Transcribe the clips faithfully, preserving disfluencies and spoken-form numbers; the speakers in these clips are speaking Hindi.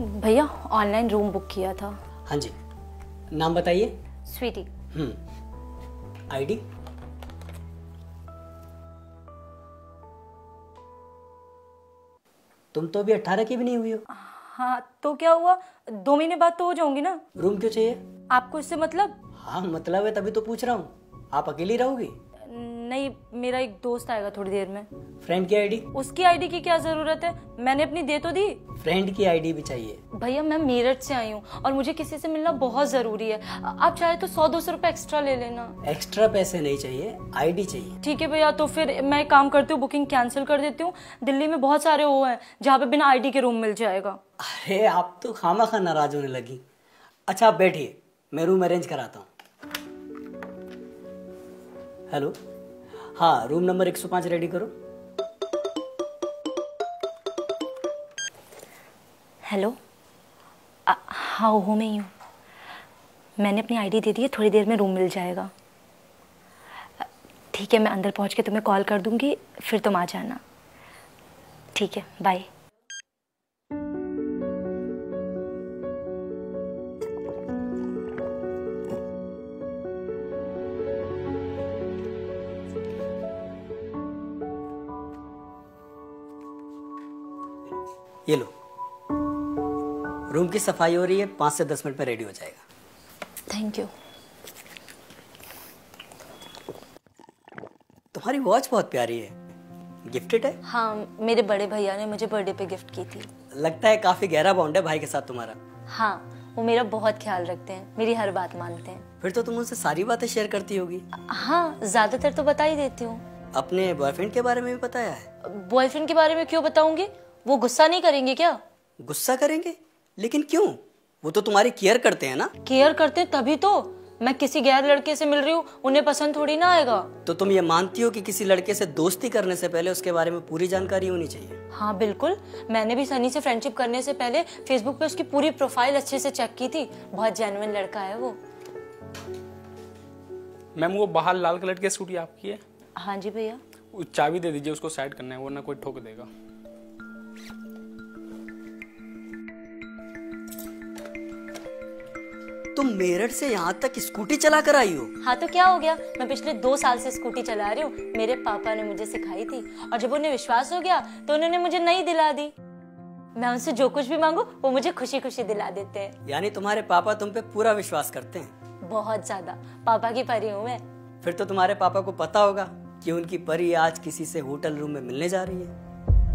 भैया ऑनलाइन रूम बुक किया था। हाँ जी, नाम बताइए। स्वीटी। हम्म आईडी। तुम तो अभी अट्ठारह की भी नहीं हुई हो। हाँ तो क्या हुआ, दो महीने बाद तो हो जाऊंगी ना। रूम क्यों चाहिए? आपको इससे मतलब? हाँ मतलब है, तभी तो पूछ रहा हूँ। आप अकेली रहोगी? नहीं, मेरा एक दोस्त आएगा थोड़ी देर में। फ्रेंड की आईडी? उसकी आईडी की क्या जरूरत है, मैंने अपनी दे तो दी। फ्रेंड की आईडी भी चाहिए। भैया मैं मेरठ से आई हूँ और मुझे किसी से मिलना बहुत जरूरी है। आप चाहे तो सौ दो सौ रुपए एक्स्ट्रा ले लेना। एक्स्ट्रा पैसे नहीं चाहिए, आईडी चाहिए। ठीक है भैया, तो फिर मैं एक काम करती हूँ, बुकिंग कैंसिल कर देती हूँ। दिल्ली में बहुत सारे वो हैं जहाँ पे बिना आईडी के रूम मिल जाएगा। अरे आप तो खामा खा नाराज होने लगी। अच्छा आप बैठिए, मैं रूम अरेंज कराता हूँ। हेलो, हाँ रूम नंबर एक सौ पाँच रेडी करो। हेलो, हाँ वो मैं ही हूँ। मैंने अपनी आईडी दे दी है, थोड़ी देर में रूम मिल जाएगा। ठीक है, मैं अंदर पहुँच के तुम्हें कॉल कर दूँगी, फिर तुम आ जाना। ठीक है, बाय। ये लो, रूम की सफाई हो रही है, पाँच से दस मिनट में रेडी हो जाएगा। Thank you. तुम्हारी वॉच बहुत प्यारी है, गिफ्टेड है? हाँ, मेरे बड़े भैया ने मुझे बर्थडे पे गिफ्ट की थी। लगता है काफी गहरा बॉन्ड है भाई के साथ तुम्हारा। हाँ, वो मेरा बहुत ख्याल रखते हैं, मेरी हर बात मानते हैं। फिर तो तुम उनसे सारी बातें शेयर करती होगी। हाँ, ज्यादातर तो बता ही देती हूँ। अपने बॉयफ्रेंड के बारे में भी बताया है? बॉयफ्रेंड के बारे में क्यों बताऊंगी, वो गुस्सा नहीं करेंगे क्या? गुस्सा करेंगे? लेकिन क्यों? वो तो तुम्हारी केयर करते हैं ना। केयर करते हैं तभी तो। मैं किसी गैर लड़के से मिल रही हूँ, उन्हें पसंद थोड़ी ना आएगा। तो तुम ये मानती हो कि किसी लड़के से दोस्ती करने से पहले उसके बारे में पूरी जानकारी होनी चाहिए? हाँ बिल्कुल, मैंने भी सनी से फ्रेंडशिप करने से पहले फेसबुक पे उसकी पूरी प्रोफाइल अच्छे से चेक की थी। बहुत जेन्युइन लड़का है वो। मैम वो बाहर लाल कलर की स्कूटी आपकी है? हाँ जी भैया। चाबी दे दीजिए, उसको साइड करना है वरना कोई ठोक देगा। तुम मेरठ से यहाँ तक स्कूटी चला कर आई हो? हाँ तो क्या हो गया, मैं पिछले दो साल से स्कूटी चला रही हूँ। मेरे पापा ने मुझे सिखाई थी और जब उन्हें विश्वास हो गया तो उन्होंने मुझे नई दिला दी। मैं उनसे जो कुछ भी मांगू वो मुझे खुशी खुशी दिला देते हैं। यानी तुम्हारे पापा तुम पे पूरा विश्वास करते हैं? बहुत ज्यादा, पापा की परी हूँ मैं। फिर तो तुम्हारे पापा को पता होगा कि उनकी परी आज किसी से होटल रूम में मिलने जा रही है।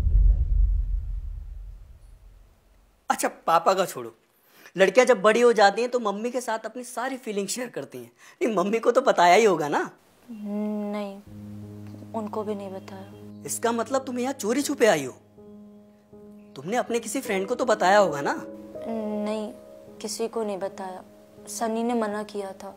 अच्छा पापा का छोड़ो, लड़कियां जब बड़ी हो जाती हैं तो मम्मी के साथ अपनी सारी फीलिंग शेयर करती हैं। नहीं मम्मी को तो बताया ही होगा ना? नहीं, उनको भी नहीं बताया। इसका मतलब तुम यहाँ चोरी छुपे आई हो? तुमने अपने किसी फ्रेंड को तो बताया होगा ना? नहीं, किसी को नहीं बताया, सनी ने मना किया था।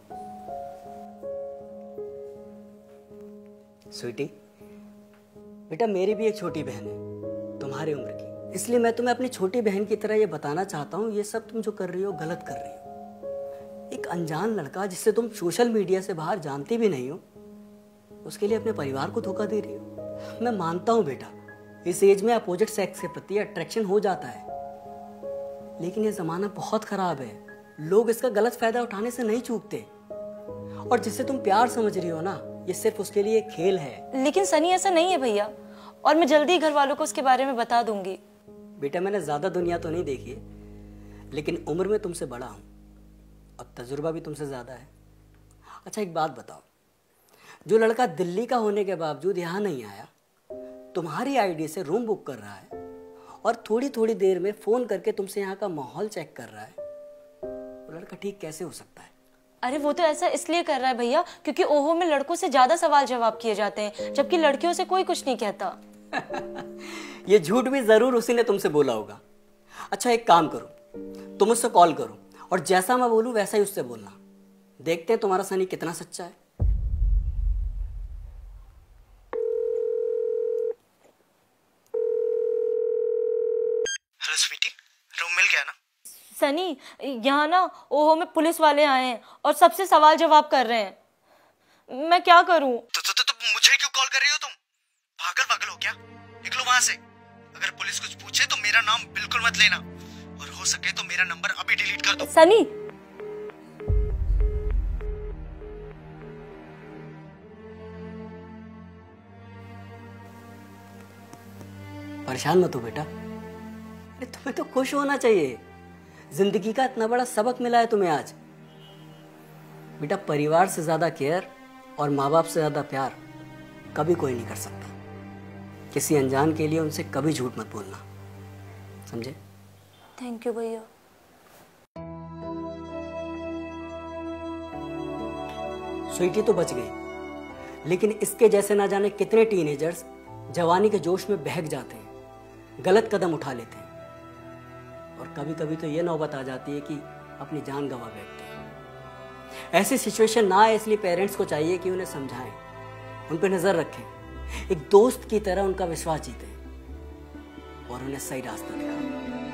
स्वीटी, बेटा मेरी भी एक छोटी बहन है तुम्हारी उम्र की, इसलिए मैं तुम्हें अपनी छोटी बहन की तरह ये बताना चाहता हूँ, ये सब तुम जो कर रही हो गलत कर रही हो। एक अनजान लड़का जिससे तुम सोशल मीडिया से बाहर जानती भी नहीं हो, उसके लिए अपने परिवार को धोखा दे रही हो। मैं मानता हूँ बेटा, इस एज में अपोजिट सेक्स के प्रति अट्रैक्शन हो जाता है, लेकिन ये जमाना बहुत खराब है, लोग इसका गलत फायदा उठाने से नहीं चूकते। और जिससे तुम प्यार समझ रही हो ना, ये सिर्फ उसके लिए खेल है। लेकिन सनी ऐसा नहीं है भैया, और मैं जल्दी घर वालों को उसके बारे में बता दूंगी। बेटा मैंने ज्यादा दुनिया तो नहीं देखी है, लेकिन उम्र में तुमसे बड़ा हूं और तजुर्बा भी तुमसे ज्यादा है। अच्छा एक बात बताओ, जो लड़का दिल्ली का होने के बावजूद यहाँ नहीं आया, तुम्हारी आईडी से रूम बुक कर रहा है और थोड़ी थोड़ी देर में फोन करके तुमसे यहाँ का माहौल चेक कर रहा है, वो लड़का ठीक कैसे हो सकता है? अरे वो तो ऐसा इसलिए कर रहा है भैया क्योंकि ओहो में लड़कों से ज्यादा सवाल जवाब किए जाते हैं, जबकि लड़कियों से कोई कुछ नहीं कहता। ये झूठ भी जरूर उसी ने तुमसे बोला होगा। अच्छा एक काम करो, तुम उससे कॉल करो और जैसा मैं बोलूं वैसा ही उससे बोलना। देखते हैं तुम्हारा सनी कितना सच्चा है। हेलो स्वीटी, रूम मिल गया ना? सनी, यहाँ ना ओहो में पुलिस वाले आए हैं और सबसे सवाल जवाब कर रहे हैं। मैं क्या करूं? तो, तो, तो, तो मुझे क्यों कॉल कर रही हो तुम? पागल पागल हो क्या? निकलो वहां से। अगर पुलिस कुछ पूछे तो मेरा नाम बिल्कुल मत लेना, और हो सके तो मेरा नंबर अभी डिलीट कर दो। सनी, परेशान मत हो बेटा। अरे तुम्हें तो खुश होना चाहिए, जिंदगी का इतना बड़ा सबक मिला है तुम्हें आज। बेटा, परिवार से ज्यादा केयर और माँ बाप से ज्यादा प्यार कभी कोई नहीं कर सकता। किसी अनजान के लिए उनसे कभी झूठ मत बोलना, समझे? थैंक यू भैया। स्वीटी तो बच गई, लेकिन इसके जैसे ना जाने कितने टीनेजर्स जवानी के जोश में बहक जाते हैं, गलत कदम उठा लेते हैं, और कभी कभी तो ये नौबत आ जाती है कि अपनी जान गंवा बैठते हैं। ऐसी सिचुएशन ना आए, इसलिए पेरेंट्स को चाहिए कि उन्हें समझाएं, उन पर नजर रखें, एक दोस्त की तरह उनका विश्वास जीतें और उन्हें सही रास्ता दिखाएं।